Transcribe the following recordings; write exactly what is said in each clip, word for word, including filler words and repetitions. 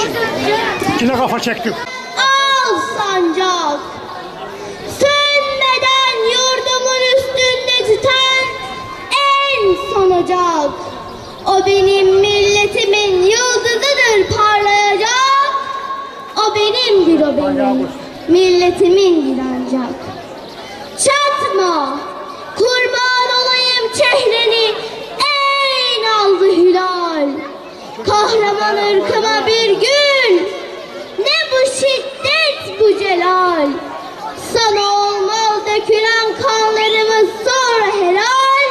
Yine kafa çektim. Al sancak, sönmeden yurdumun üstünde tüten en son ocak. O benim milletimin yıldızıdır parlayacak. O benimdir, o benim milletimindir ancak. Çatma, kurban olayım çehreni ey nazlı hilal. Kahraman ırkıma bir gül, ne bu şiddet bu celal. Sana olmaz dökülen kanlarımız sonra helal.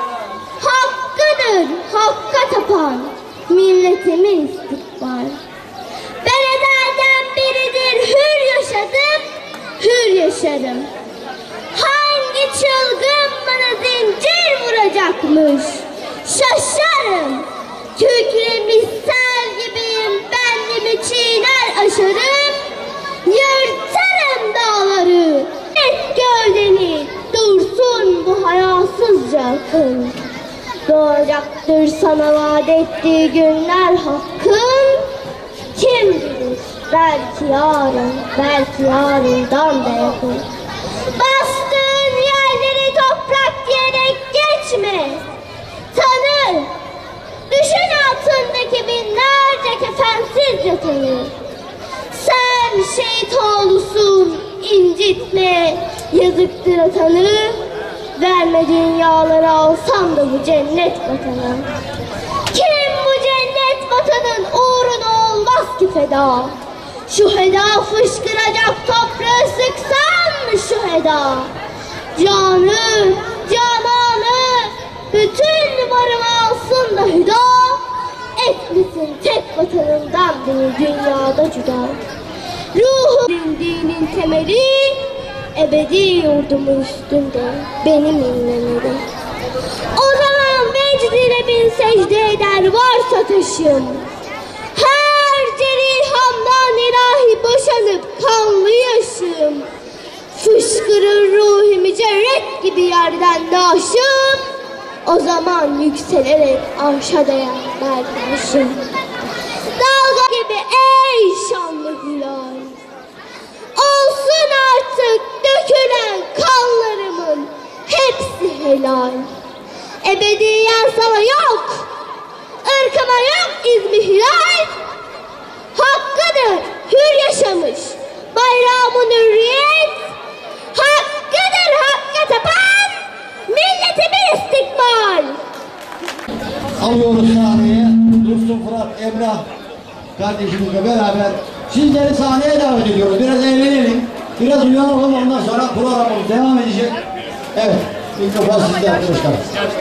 Hakkıdır hakka tapan milletimin istikbal. Ben ezelden beridir hür yaşadım, hür yaşarım. Hangi çılgın bana zincir vuracakmış? Şaşarım. Kükremiş sel gibiyim, benliğimi çiğner aşarım. Yırtarım dağları, et gövdeni, dursun bu hayasızca akıl. Doğacaktır sana vaat ettiği günler hakkın. Kim bilir, belki yarın, belki yarından da yakın. Bastığın yerleri toprak diyerek geçme. Tanı, düşün altındaki binlerce kefensiz yatanı. Sen şehit oğlusun, incitme, yazıktır atanı. Verme dünyaları alsam da bu cennet vatanı. Kim bu cennet vatanın uğruna olmaz ki feda? Şu heda fışkıracak toprağı sıksan mı şu heda? Canı, cananı, bütün varımı alsın da hüda. Etmesin tek vatanından beni dünyada cüda. Ruhum dinin temeli, ebedi yurdumun üstünde benim inlemeli. O zaman vecdine bin secde eder varsa taşım. Her cerihamdan ilahi boşanıp kanlı yaşım. Fışkırır ruhi mücerret gibi yerden naşım. O zaman yükselerek arşa değer berdaşım. Dalga gibi ey şanlı hilal. Olsun artık dökülen kanlarımın hepsi helal. Ebediyen sana yok, ırkıma yok izmi hilal. Hakkıdır hür yaşamış bayrağımın hürriyet. Hakkıdır hakka tapan milletimin istikbal. Alıyoruz sahneye Dursun Fırat Emrah kardeşimizle beraber sizleri sahneye davet ediyoruz. Biraz eğlenelim, biraz uyanalım, ondan sonra programımız devam edecek. Evet, mikrofon sizde arkadaşlar.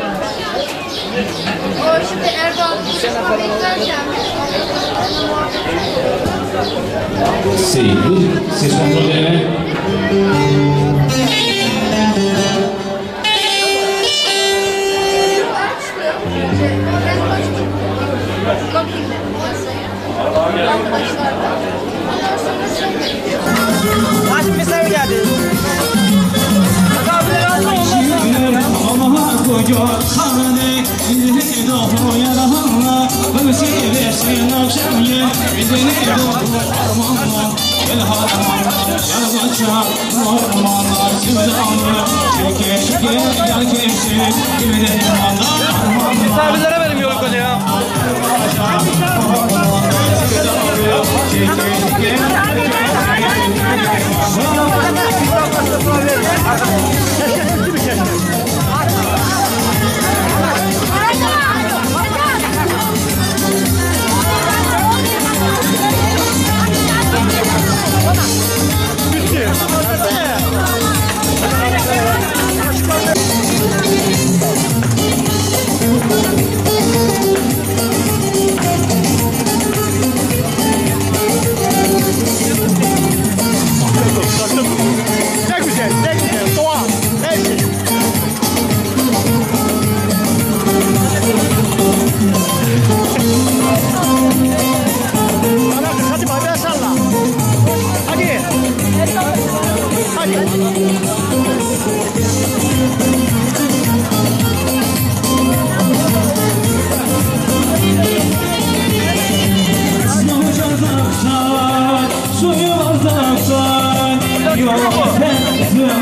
O şimdi Erdoğan Sì, si sono bene. Aşk bir sev geldi. Ama koca kanı izini doğru yarahanla Bıgısı versin akşamye izini doğru armanla Gel harmanla yargaça ormanla sevdanlı Çeke çeke gel kemsi gibi de armanla Misafirlere verim yol koca ya.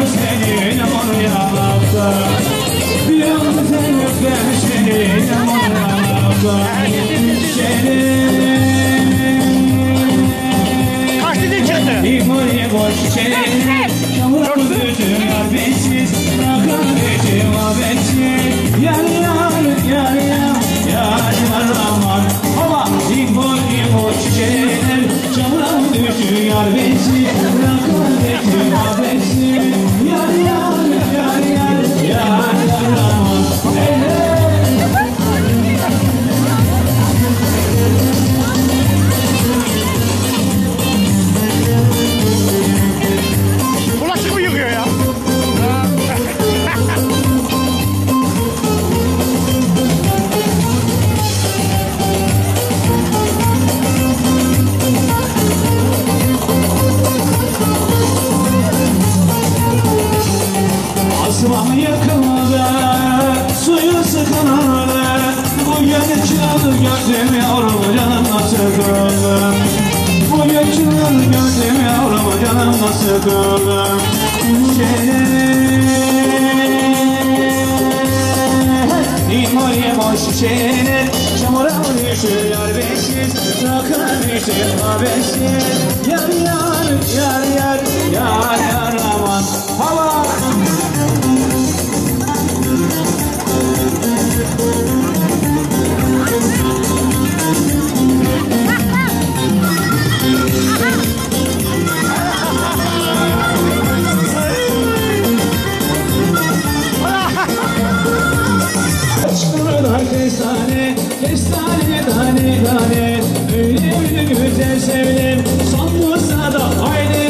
senin aman yanakta. Bir an sen öpem senin aman yanakta. Kaç dedin çıktı? İmoni boş çelenir, çamura bütün habersiz, bırakın bütün habersiz. Yar yar yar yar yar yar aman. Ama İmoni boş çelenir, çamura bütün habersiz, bırakın bütün habersiz. Yar yar yar yar yar yar aman. Bulaşık mı yıkıyor ya? Asmam yakıldı, suyu sıkıldı. Bu gençler gördüm yavrum canımla sıkıldı. Bu gençler gördüm yavrum canımla sıkıldı. İmoniye boş şehir, çamura düşüyor beşiz. Rakına düşür habersiz. Yar yar yar yar yar yar aman. Hava. Aşkımlar kestane, kestane tane tane. Öyle öyle güzel sevdim, sanmasa da aynı.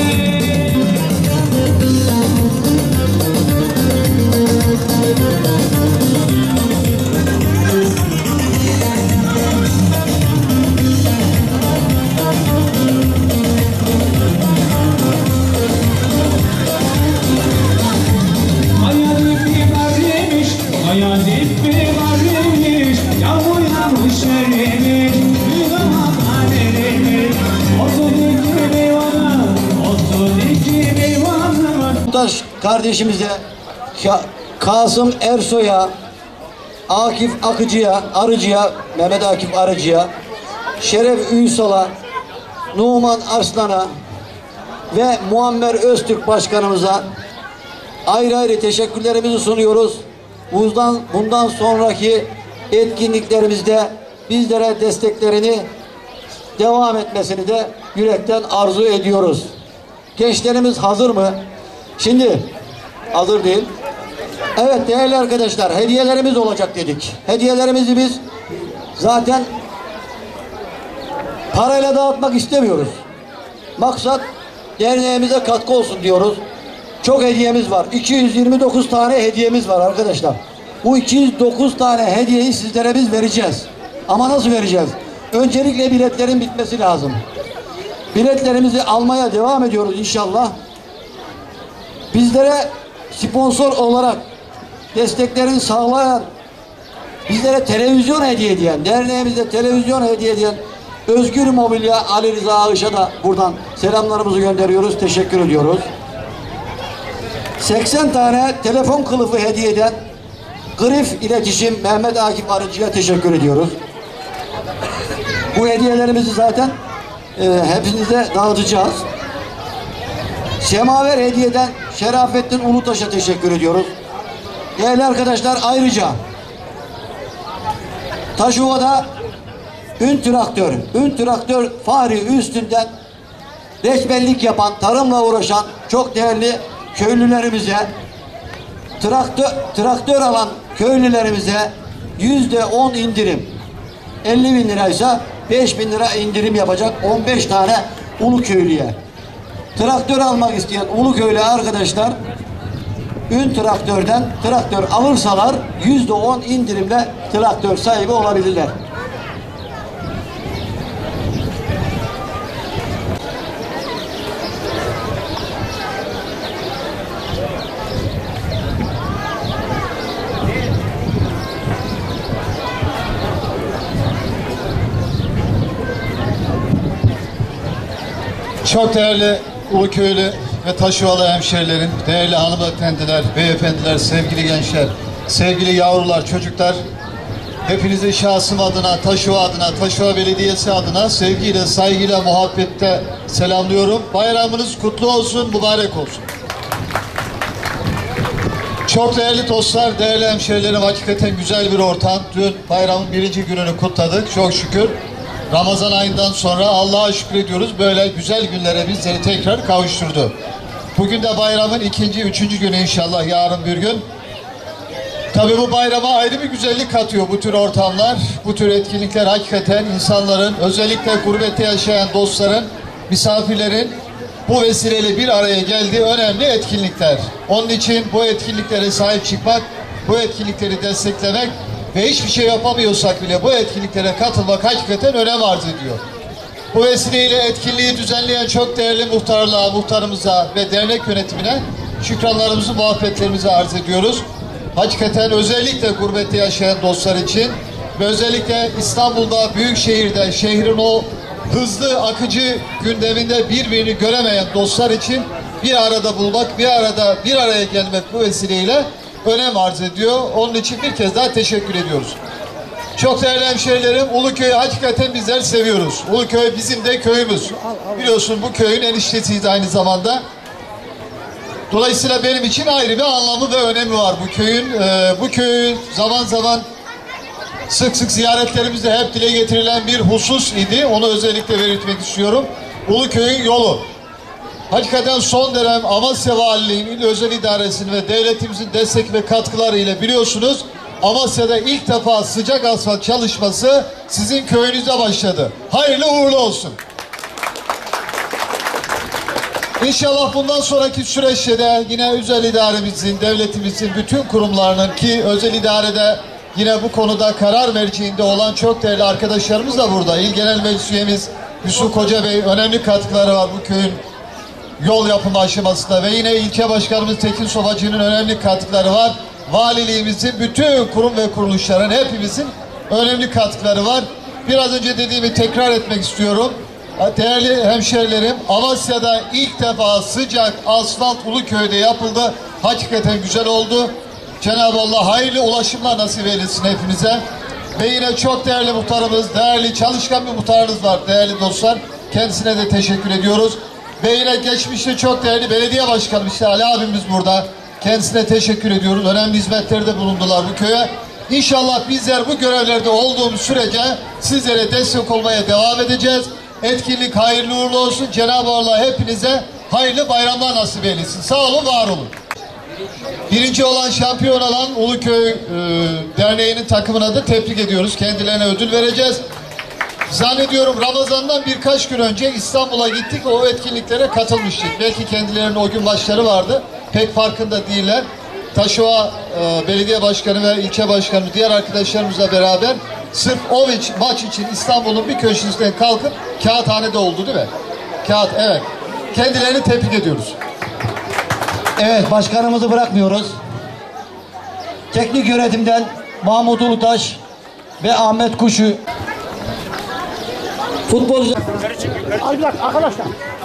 Hayalim bir garıymış, hayalim bir garıymış. Yağmur yağmış verimiş, yığıma kaderimi. Otuz iki meyvanı, otuz iki meyvanı. Taş kardeşimize, Ka- Kasım Ersoy'a, Akif Akıcı'ya, Arıcı'ya, Mehmet Akif Arıcı'ya, Şeref Ünsal'a, Numan Arslan'a ve Muammer Öztürk Başkanımıza ayrı ayrı teşekkürlerimizi sunuyoruz. Bundan, bundan sonraki etkinliklerimizde bizlere desteklerini devam etmesini de yürekten arzu ediyoruz. Gençlerimiz hazır mı? Şimdi hazır değil. Evet değerli arkadaşlar, hediyelerimiz olacak dedik. Hediyelerimizi biz zaten parayla dağıtmak istemiyoruz. Maksat derneğimize katkı olsun diyoruz. Çok hediyemiz var. iki yüz yirmi dokuz tane hediyemiz var arkadaşlar. Bu iki yüz dokuz tane hediyeyi sizlere biz vereceğiz. Ama nasıl vereceğiz? Öncelikle biletlerin bitmesi lazım. Biletlerimizi almaya devam ediyoruz inşallah. Bizlere sponsor olarak desteklerini sağlayan, bizlere televizyon hediye ediyen, derneğimizde televizyon hediye ediyen Özgür Mobilya Ali Rıza Ağış'a da buradan selamlarımızı gönderiyoruz, teşekkür ediyoruz. seksen tane telefon kılıfı hediye eden Grif İletişim Mehmet Akif Arıcı'ya teşekkür ediyoruz. Bu hediyelerimizi zaten e, hepinize dağıtacağız. Semaver hediyeden Şerafettin Ulutaş'a teşekkür ediyoruz. Değerli arkadaşlar, ayrıca Taşova'da Ün Traktör, Ün Traktör Fahri üstünden reçberlik yapan, tarımla uğraşan çok değerli köylülerimize, traktör, traktör alan köylülerimize yüzde on indirim. elli bin liraysa beş bin lira indirim yapacak on beş tane ulu köylüye. Traktör almak isteyen ulu köylü arkadaşlar Ün Traktör'den traktör alırsalar yüzde on indirimle traktör sahibi olabilirler. Çok değerli Uluköylü ve Taşovalı hemşehrilerim, değerli hanımefendiler, beyefendiler, sevgili gençler, sevgili yavrular, çocuklar, hepinizi şahsım adına, Taşova adına, Taşova Belediyesi adına sevgiyle, saygıyla, muhabbette selamlıyorum. Bayramınız kutlu olsun, mübarek olsun. Çok değerli dostlar, değerli hemşehrilerim, hakikaten güzel bir ortam. Dün bayramın birinci gününü kutladık, çok şükür. Ramazan ayından sonra Allah'a şükür ediyoruz. Böyle güzel günlere bizleri tekrar kavuşturdu. Bugün de bayramın ikinci, üçüncü günü inşallah, yarın bir gün. Tabii bu bayrama ayrı bir güzellik katıyor bu tür ortamlar. Bu tür etkinlikler hakikaten insanların, özellikle gurbette yaşayan dostların, misafirlerin bu vesileyle bir araya geldiği önemli etkinlikler. Onun için bu etkinliklere sahip çıkmak, bu etkinlikleri desteklemek ve hiçbir şey yapamıyorsak bile bu etkinliklere katılmak hakikaten önem arz ediyor. Bu vesileyle etkinliği düzenleyen çok değerli muhtarlığa, muhtarımıza ve dernek yönetimine şükranlarımızı, muhabbetlerimizi arz ediyoruz. Hakikaten özellikle gurbette yaşayan dostlar için ve özellikle İstanbul'da, büyük şehirde, şehrin o hızlı, akıcı gündeminde birbirini göremeyen dostlar için bir arada bulmak, bir arada bir araya gelmek bu vesileyle önem arz ediyor. Onun için bir kez daha teşekkür ediyoruz. Çok değerli hemşehrilerim, Uluköy'ü hakikaten bizler seviyoruz. Uluköy bizim de köyümüz. Biliyorsun bu köyün eniştesiyiz aynı zamanda. Dolayısıyla benim için ayrı bir anlamı ve önemi var bu köyün. Ee, bu köyün zaman zaman sık sık ziyaretlerimizde hep dile getirilen bir husus idi. Onu özellikle belirtmek istiyorum. Uluköy'ün yolu. Hakikaten son dönem Amasya Valiliği'nin özel idaresinin ve devletimizin destek ve katkılarıyla biliyorsunuz Amasya'da ilk defa sıcak asfalt çalışması sizin köyünüzde başladı. Hayırlı uğurlu olsun. İnşallah bundan sonraki süreçte de yine özel idaremizin, devletimizin bütün kurumlarının ki özel idarede yine bu konuda karar merciinde olan çok değerli arkadaşlarımız da burada. İl Genel Meclis Üyemiz Yusuf Koca Bey önemli katkıları var bu köyün yol yapımı aşamasında ve yine ilçe başkanımız Tekin Sobacı'nın önemli katkıları var. Valiliğimizin, bütün kurum ve kuruluşların hepimizin önemli katkıları var. Biraz önce dediğimi tekrar etmek istiyorum. Değerli hemşehrilerim, Amasya'da ilk defa sıcak asfalt Uluköy'de yapıldı. Hakikaten güzel oldu. Cenab-ı Allah hayırlı ulaşımlar nasip eylesin hepimize. Ve yine çok değerli muhtarımız, değerli çalışkan bir muhtarımız var değerli dostlar. Kendisine de teşekkür ediyoruz. Ve yine geçmişte çok değerli belediye başkanımız işte Ali abimiz burada. Kendisine teşekkür ediyoruz. Önemli hizmetlerde bulundular bu köye. İnşallah bizler bu görevlerde olduğumuz sürece sizlere destek olmaya devam edeceğiz. Etkinlik hayırlı uğurlu olsun. Cenab-ı Allah hepinize hayırlı bayramlar nasip eylesin. Sağ olun, var olun. Birinci olan, şampiyon olan Uluköy e, Derneği'nin takımına da tebrik ediyoruz. Kendilerine ödül vereceğiz. Zannediyorum Ramazan'dan birkaç gün önce İstanbul'a gittik. O etkinliklere katılmıştık. Belki kendilerinin o gün maçları vardı. Pek farkında değiller. Taşova e, Belediye Başkanı ve ilçe başkanı diğer arkadaşlarımızla beraber sırf o maç için İstanbul'un bir köşesinden kalkıp Kağıthane'de oldu değil mi? Kağıt, evet. Kendilerini tebrik ediyoruz. Evet, başkanımızı bırakmıyoruz. Teknik yönetimden Mahmut Ulutaş ve Ahmet Kuşu. Futbolcu... Al bir dakika arkadaşlar.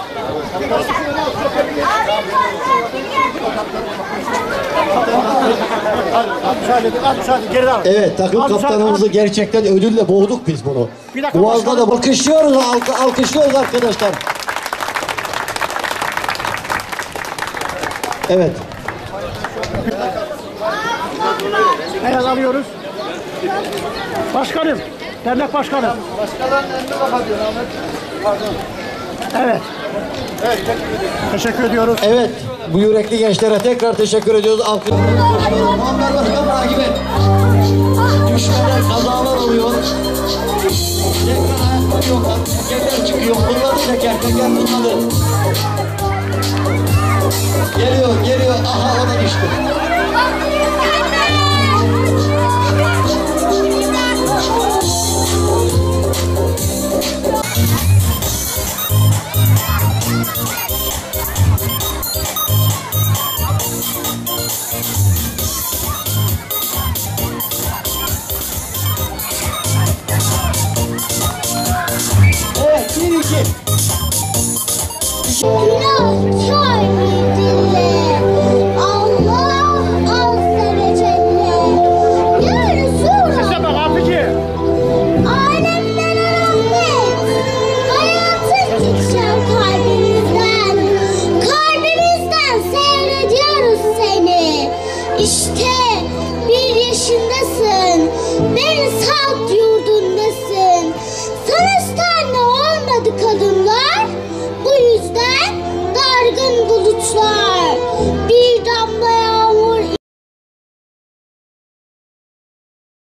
Evet, takım kaptanımızı gerçekten ödülle boğduk biz bunu. Boğaz'da da alkışlıyoruz, alk alkışlıyoruz arkadaşlar. Evet. Evet, alıyoruz. Başkanım, dernek başkanım. Başkanın önüne bakıyor Ahmet. Pardon. Evet. Evet, Teşekkür ediyoruz. Evet, bu yürekli gençlere tekrar teşekkür ediyoruz. Alkış. Muammer Başkan takip et. Düşmeler, kazalar oluyor. Tekrar ayakları yok. Tekerler çıkıyor. Bunları teker, teker bunları. Geliyor, geliyor. Aha, o da düştü. Evet, bir iki.